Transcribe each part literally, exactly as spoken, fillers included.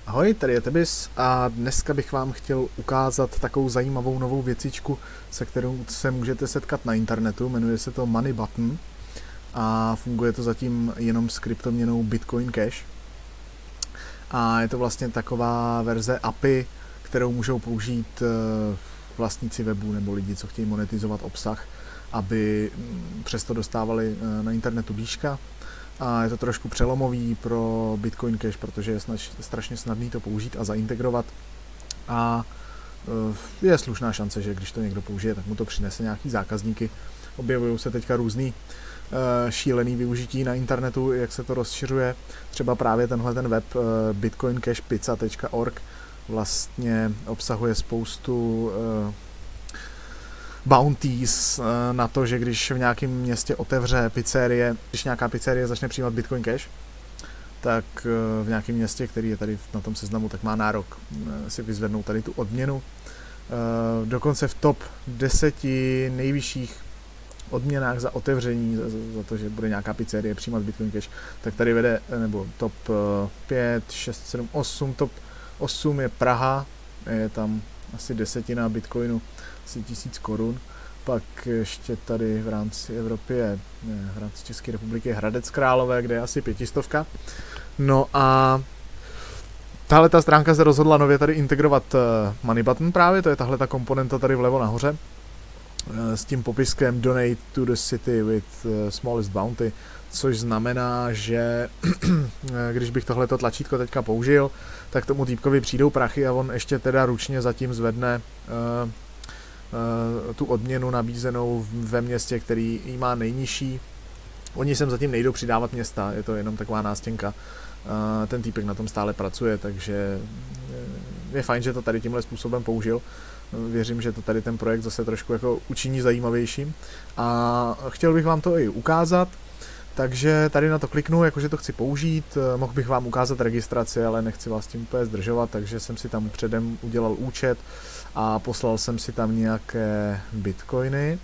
Ahoj, tady je Tebis a dneska bych vám chtěl ukázat takovou zajímavou novou věcičku, se kterou se můžete setkat na internetu. Jmenuje se to Money Button a funguje to zatím jenom s kryptoměnou Bitcoin Cash. A je to vlastně taková verze A P I, kterou můžou použít vlastníci webu nebo lidi, co chtějí monetizovat obsah, aby přesto dostávali na internetu dýška. A je to trošku přelomový pro Bitcoin Cash, protože je snaž, strašně snadný to použít a zaintegrovat. A je slušná šance, že když to někdo použije, tak mu to přinese nějaký zákazníky. Objevují se teďka různý šílený využití na internetu, jak se to rozšiřuje. Třeba právě tenhle ten web bitcoin cash pizza tečka org vlastně obsahuje spoustu bounties na to, že když v nějakém městě otevře pizzerie, když nějaká pizzerie začne přijímat Bitcoin Cash, tak v nějakém městě, který je tady na tom seznamu, tak má nárok si vyzvednout tady tu odměnu. Dokonce v top deseti nejvyšších odměnách za otevření, za to, že bude nějaká pizzerie přijímat Bitcoin Cash, tak tady vede, nebo top pět, šest, sedm, osm, top osm je Praha, je tam asi desetina Bitcoinu, asi tisíc korun. Pak ještě tady v rámci Evropy je, ne, v rámci České republiky je Hradec Králové, kde je asi pětistovka. No a tahle ta stránka se rozhodla nově tady integrovat Money Button právě, to je tahle ta komponenta tady vlevo nahoře, s tím popiskem Donate to the city with smallest bounty, což znamená, že když bych tohleto tlačítko teďka použil, tak tomu týpkovi přijdou prachy a on ještě teda ručně zatím zvedne uh, uh, tu odměnu nabízenou ve městě, který jí má nejnižší. Oni sem zatím nejdou přidávat města, je to jenom taková nástěnka. Uh, ten týpek na tom stále pracuje, takže je fajn, že to tady tímhle způsobem použil. Věřím, že to tady ten projekt zase trošku jako učiní zajímavějším. A chtěl bych vám to i ukázat, takže tady na to kliknu, jakože to chci použít. Mohl bych vám ukázat registraci, ale nechci vás tím úplně zdržovat, takže jsem si tam předem udělal účet a poslal jsem si tam nějaké bitcoiny.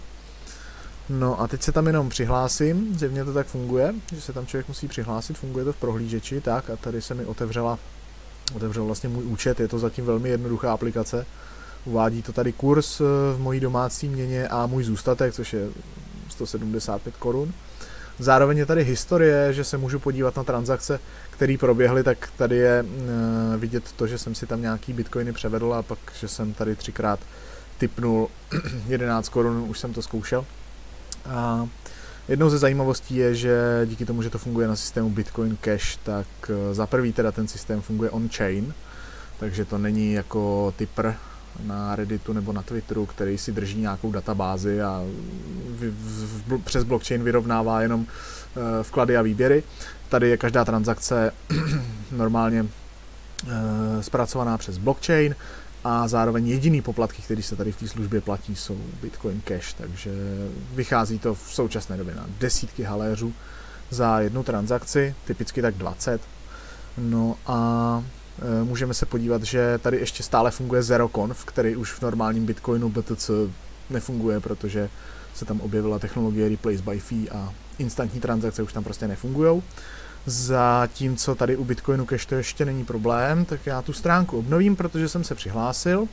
No a teď se tam jenom přihlásím, zjevně to tak funguje, že se tam člověk musí přihlásit, funguje to v prohlížeči, tak a tady se mi otevřela, otevřel vlastně můj účet, je to zatím velmi jednoduchá aplikace. Uvádí to tady kurz v mojí domácí měně a můj zůstatek, což je sto sedmdesát pět korun. Zároveň je tady historie, že se můžu podívat na transakce, které proběhly, tak tady je vidět to, že jsem si tam nějaký bitcoiny převedl a pak, že jsem tady třikrát tipnul jedenáct korun, už jsem to zkoušel. A jednou ze zajímavostí je, že díky tomu, že to funguje na systému Bitcoin Cash, tak za prvý teda ten systém funguje on-chain, takže to není jako tipr na Redditu nebo na Twitteru, který si drží nějakou databázi a v, v, v, přes blockchain vyrovnává jenom uh, vklady a výběry. Tady je každá transakce normálně uh, zpracovaná přes blockchain a zároveň jediný poplatky, které se tady v té službě platí, jsou Bitcoin Cash, takže vychází to v současné době na desítky haléřů za jednu transakci, typicky tak dvacet. No a můžeme se podívat, že tady ještě stále funguje ZeroConf, který už v normálním Bitcoinu B T C nefunguje, protože se tam objevila technologie Replace by Fee a instantní transakce už tam prostě nefungujou. Zatímco tady u Bitcoinu Cash to ještě není problém, tak já tu stránku obnovím, protože jsem se přihlásil.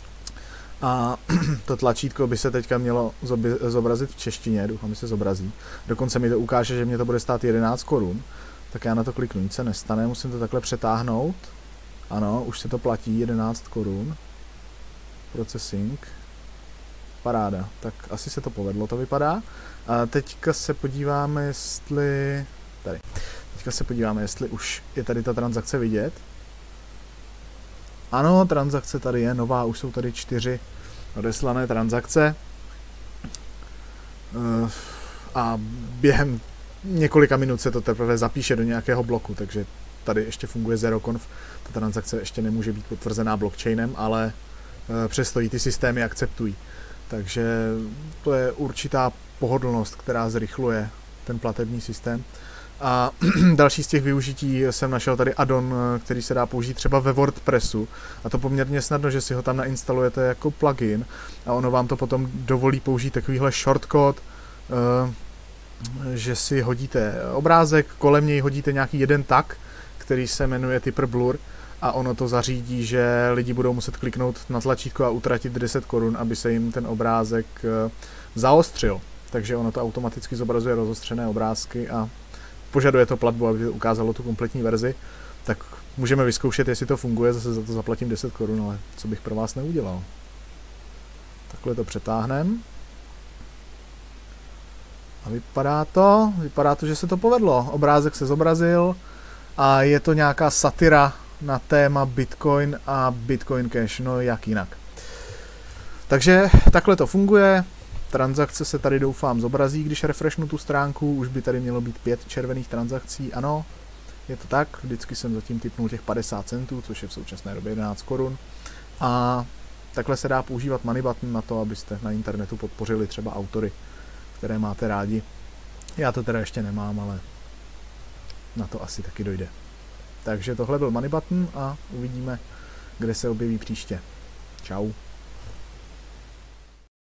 A to tlačítko by se teďka mělo zobrazit v češtině, doufám, že se zobrazí. Dokonce mi to ukáže, že mě to bude stát jedenáct korun. Tak já na to kliknu, nic se nestane, musím to takhle přetáhnout. Ano, už se to platí, jedenáct korun. Processing. Paráda, tak asi se to povedlo, to vypadá. A teďka se podíváme, jestli... Tady. Teďka se podíváme, jestli už je tady ta transakce vidět. Ano, transakce tady je nová, už jsou tady čtyři odeslané transakce. A během několika minut se to teprve zapíše do nějakého bloku, takže tady ještě funguje ZeroConf. Ta transakce ještě nemůže být potvrzená blockchainem, ale přesto ji ty systémy akceptují. Takže to je určitá pohodlnost, která zrychluje ten platební systém. A další z těch využití jsem našel tady add-on, který se dá použít třeba ve WordPressu. A to poměrně snadno, že si ho tam nainstalujete jako plugin a ono vám to potom dovolí použít takovýhle shortcode, že si hodíte obrázek, kolem něj hodíte nějaký jeden tag, který se jmenuje Tipper Blur a ono to zařídí, že lidi budou muset kliknout na tlačítko a utratit deset korun, aby se jim ten obrázek zaostřil. Takže ono to automaticky zobrazuje rozostřené obrázky a požaduje to platbu, aby to ukázalo tu kompletní verzi. Tak můžeme vyzkoušet, jestli to funguje, zase za to zaplatím deset korun, ale co bych pro vás neudělal. Takhle to přetáhneme. A vypadá to, vypadá to, že se to povedlo. Obrázek se zobrazil a je to nějaká satira na téma Bitcoin a Bitcoin Cash, no jak jinak. Takže takhle to funguje. Transakce se tady doufám zobrazí, když refreshnu tu stránku, už by tady mělo být pět červených transakcí, ano, je to tak, vždycky jsem zatím tipnul těch padesát centů, což je v současné době jedenáct korun. A takhle se dá používat money button na to, abyste na internetu podpořili třeba autory, které máte rádi. Já to teda ještě nemám, ale na to asi taky dojde. Takže tohle byl money button a uvidíme, kde se objeví příště. Čau.